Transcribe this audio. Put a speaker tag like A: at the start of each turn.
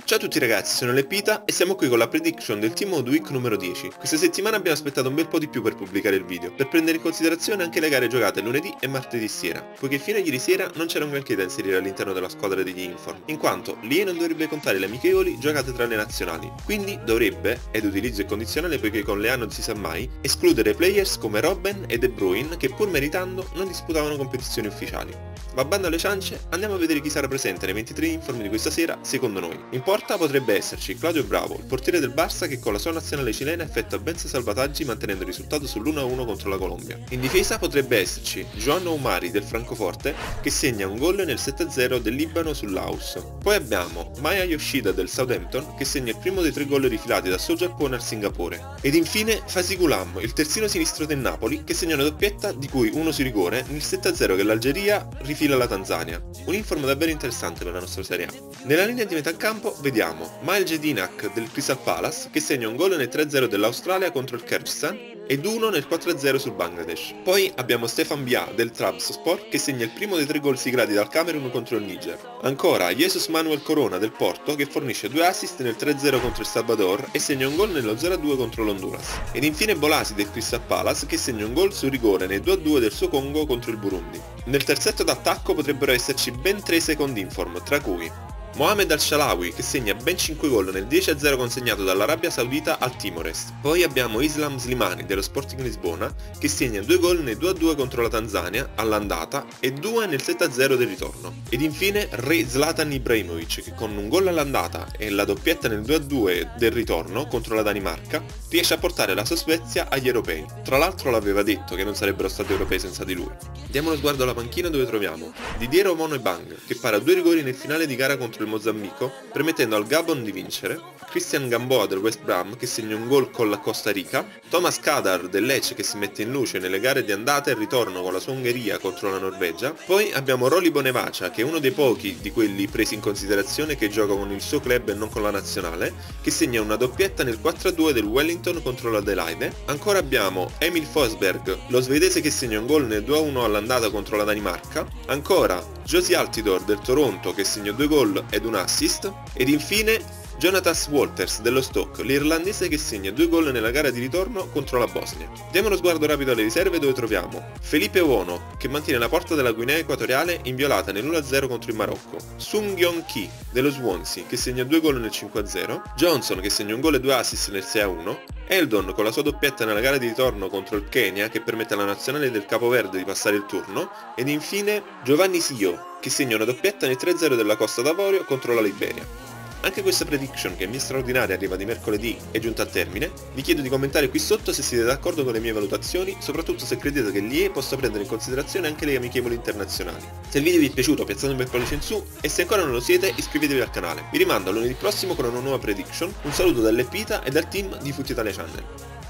A: Ciao a tutti ragazzi, sono Leppita e siamo qui con la prediction del Team of the Week numero 10. Questa settimana abbiamo aspettato un bel po' di più per pubblicare il video, per prendere in considerazione anche le gare giocate lunedì e martedì sera, poiché fino a ieri sera non c'era un granché da inserire all'interno della squadra degli Inform, in quanto l'IE non dovrebbe contare le amichevoli giocate tra le nazionali, quindi dovrebbe, ed utilizzo il condizionale poiché con le A non si sa mai, escludere players come Robben e De Bruyne che pur meritando non disputavano competizioni ufficiali. Ma bando alle ciance, andiamo a vedere chi sarà presente nei 23 Inform di questa sera secondo noi. In porta potrebbe esserci Claudio Bravo, il portiere del Barça che con la sua nazionale cilena effettua ben 6 salvataggi mantenendo il risultato sull'1-1 contro la Colombia. In difesa potrebbe esserci Joan Oumari del Francoforte che segna un gol nel 7-0 del Libano sull'Aus. Poi abbiamo Maya Yoshida del Southampton che segna il primo dei 3 gol rifilati dal suo Giappone al Singapore. Ed infine Fasi Ghulam, il terzino sinistro del Napoli che segna una doppietta di cui uno su rigore nel 7-0 che l'Algeria rifila la Tanzania. Un inform davvero interessante per la nostra Serie A. Nella linea di metà campo vediamo Mael Jedinak del Crystal Palace che segna un gol nel 3-0 dell'Australia contro il Kyrgyzstan ed uno nel 4-0 sul Bangladesh. Poi abbiamo Stefan Bia del Trabzonspor che segna il primo dei 3 gol siglati dal Camerun contro il Niger. Ancora Jesus Manuel Corona del Porto che fornisce 2 assist nel 3-0 contro il Salvador e segna un gol nello 0-2 contro l'Honduras. Ed infine Bolasi del Crystal Palace che segna un gol su rigore nel 2-2 del suo Congo contro il Burundi. Nel terzetto d'attacco potrebbero esserci ben 3 second inform, tra cui Mohamed Al-Shalawi che segna ben 5 gol nel 10-0 consegnato dall'Arabia Saudita al Timor-Est. Poi abbiamo Islam Slimani dello Sporting Lisbona che segna 2 gol nel 2-2 contro la Tanzania all'andata e 2 nel 7-0 del ritorno. Ed infine Re Zlatan Ibrahimovic che con un gol all'andata e la doppietta nel 2-2 del ritorno contro la Danimarca riesce a portare la sua Svezia agli europei. Tra l'altro l'aveva detto che non sarebbero stati europei senza di lui. Diamo uno sguardo alla panchina dove troviamo Didier Omono Ebang che para 2 rigori nel finale di gara contro il Mozambico, permettendo al Gabon di vincere, Christian Gamboa del West Brom che segna un gol con la Costa Rica, Thomas Kadar del Lecce che si mette in luce nelle gare di andata e ritorno con la sua Ungheria contro la Norvegia, poi abbiamo Rolly Bonevacia che è uno dei pochi di quelli presi in considerazione che gioca con il suo club e non con la nazionale, che segna una doppietta nel 4-2 del Wellington contro l'Adelaide, ancora abbiamo Emil Forsberg, lo svedese che segna un gol nel 2-1 all'andata contro la Danimarca, ancora Josie Altidore del Toronto che segna 2 gol ed un assist, ed infine Jonatas Walters dello Stoke, l'irlandese che segna 2 gol nella gara di ritorno contro la Bosnia. Diamo uno sguardo rapido alle riserve dove troviamo Felipe Owono che mantiene la porta della Guinea Equatoriale inviolata nell'1-0 contro il Marocco, Sung Yong Ki dello Swansea che segna 2 gol nel 5-0, Johnson che segna un gol e 2 assist nel 6-1, Eldon con la sua doppietta nella gara di ritorno contro il Kenya che permette alla nazionale del Capoverde di passare il turno, ed infine Giovanni Sio che segna una doppietta nel 3-0 della Costa d'Avorio contro la Liberia. Anche questa prediction, che è mia straordinaria, arriva di mercoledì, è giunta a termine. Vi chiedo di commentare qui sotto se siete d'accordo con le mie valutazioni, soprattutto se credete che l'IE possa prendere in considerazione anche le amichevoli internazionali. Se il video vi è piaciuto piazzate un bel pollice in su e se ancora non lo siete iscrivetevi al canale. Vi rimando a lunedì prossimo con una nuova prediction. Un saluto dall'Epita e dal team di Foot Italia Channel.